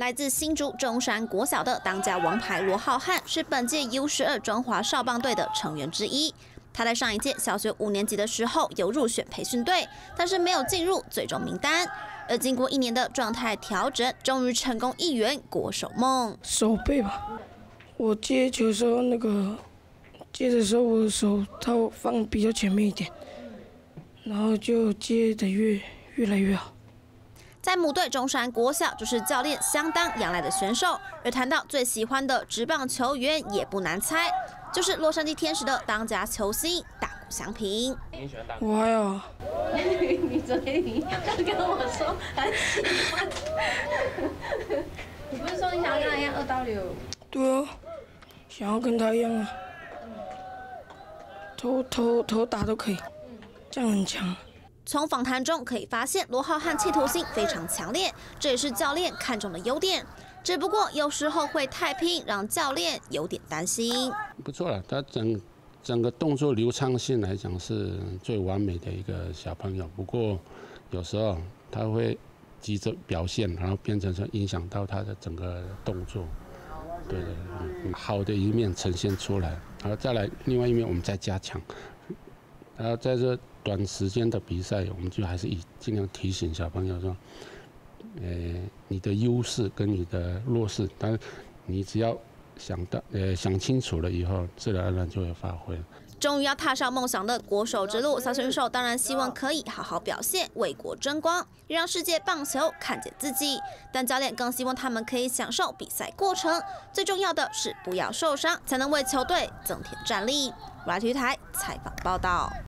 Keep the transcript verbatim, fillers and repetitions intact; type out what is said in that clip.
来自新竹中山国小的当家王牌罗浩瀚是本届 U 十二中华少棒队的成员之一。他在上一届小学五年级的时候有入选培训队，但是没有进入最终名单。而经过一年的状态调整，终于成功一圆国手梦。 手背吧，我接球的时候那个接的时候，我的手套放比较前面一点，然后就接得越越来越好。 在母队中山国小，就是教练相当仰赖的选手。而谈到最喜欢的职棒球员，也不难猜，就是洛杉矶天使的当家球星大谷翔平。 你喜欢打？ 我还好。 你昨天你刚跟我说很喜欢，你不是说你想要跟他一样二刀流？ 对啊，想要跟他一样啊，投投投打都可以，这样很强。 从访谈中可以发现，罗浩瀚企图心非常强烈，这也是教练看中的优点。只不过有时候会太拼，让教练有点担心。 不错了，他整整个动作流畅性来讲是最完美的一个小朋友。不过有时候他会急着表现，然后变成说影响到他的整个动作。对对，嗯，好的一面呈现出来，然后再来另外一面我们再加强。然后在这 短时间的比赛，我们就还是以尽量提醒小朋友说，呃，你的优势跟你的弱势，但是你只要想到呃想清楚了以后，自然而然就会发挥。 终于要踏上梦想的国手之路，小选手当然希望可以好好表现，为国争光，让世界棒球看见自己。但教练更希望他们可以享受比赛过程，最重要的是不要受伤，才能为球队增添战力。来体育台采访报道。